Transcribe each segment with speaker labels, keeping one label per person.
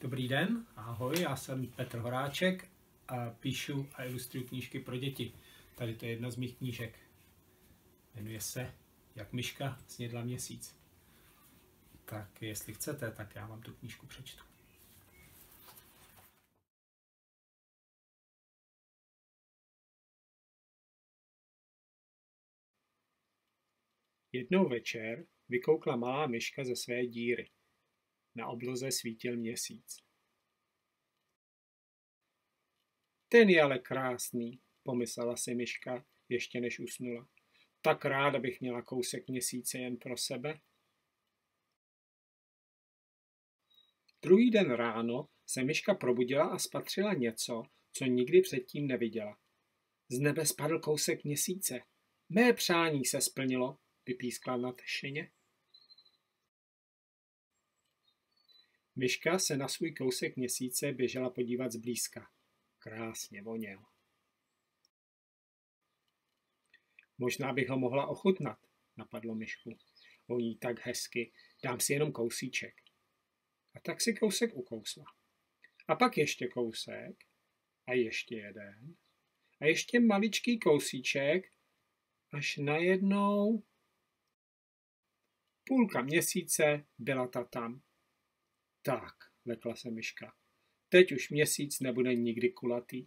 Speaker 1: Dobrý den, ahoj, já jsem Petr Horáček a píšu a ilustruju knížky pro děti. Tady to je jedna z mých knížek. Jmenuje se Jak myška snědla měsíc. Tak jestli chcete, tak já vám tu knížku přečtu. Jednou večer vykoukla malá myška ze své díry. Na obloze svítil měsíc. Ten je ale krásný, pomyslela si myška, ještě než usnula. Tak ráda bych měla kousek měsíce jen pro sebe. Druhý den ráno se myška probudila a spatřila něco, co nikdy předtím neviděla. Z nebe spadl kousek měsíce. Mé přání se splnilo, vypískla nadšeně. Myška se na svůj kousek měsíce běžela podívat zblízka. Krásně voněl. Možná bych ho mohla ochutnat, napadlo myšku. Voní tak hezky, dám si jenom kousíček. A tak si kousek ukousla. A pak ještě kousek. A ještě jeden. A ještě maličký kousíček. Až najednou půlka měsíce byla ta tam. Tak, lekla se myška. Teď už měsíc nebude nikdy kulatý.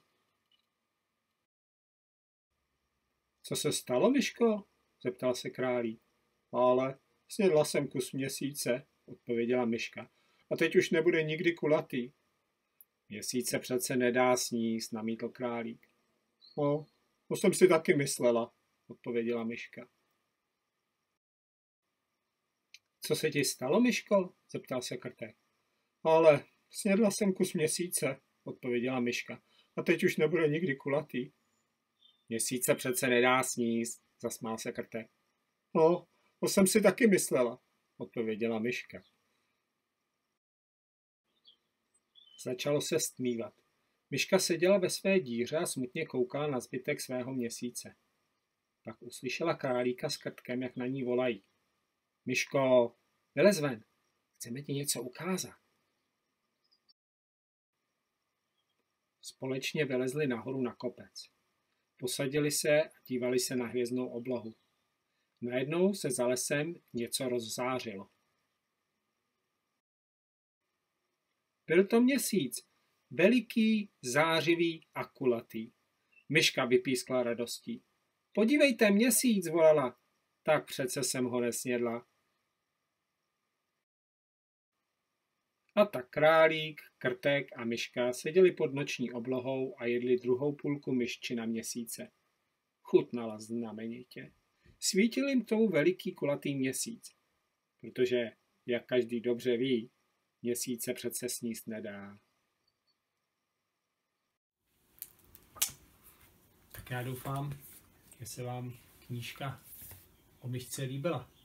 Speaker 1: Co se stalo, myško? Zeptal se králík. Ale snědla jsem kus měsíce, odpověděla myška. A teď už nebude nikdy kulatý. Měsíce přece nedá sníst, namítl králík. No, to jsem si taky myslela, odpověděla myška. Co se ti stalo, myško? Zeptal se krtek. Ale snědla jsem kus měsíce, odpověděla myška. A teď už nebude nikdy kulatý. Měsíce přece nedá sníst, zasmál se krtek. No, to jsem si taky myslela, odpověděla myška. Začalo se stmívat. Myška seděla ve své díře a smutně koukala na zbytek svého měsíce. Pak uslyšela králíka s krtkem, jak na ní volají. Myško, vylez ven, chceme ti něco ukázat. Společně vylezli nahoru na kopec. Posadili se a dívali se na hvězdnou oblohu. Najednou se za lesem něco rozzářilo. Byl to měsíc, veliký, zářivý a kulatý. Myška vypískla radostí. Podívejte, měsíc, volala. Tak přece jsem ho nesnědla. A tak králík, krtek a myška seděli pod noční oblohou a jedli druhou půlku myščina měsíce. Chutnala znamenitě. Svítil jim k tomu veliký kulatý měsíc, protože, jak každý dobře ví, měsíce přece sníst nedá. Tak já doufám, že se vám knížka o myšce líbila.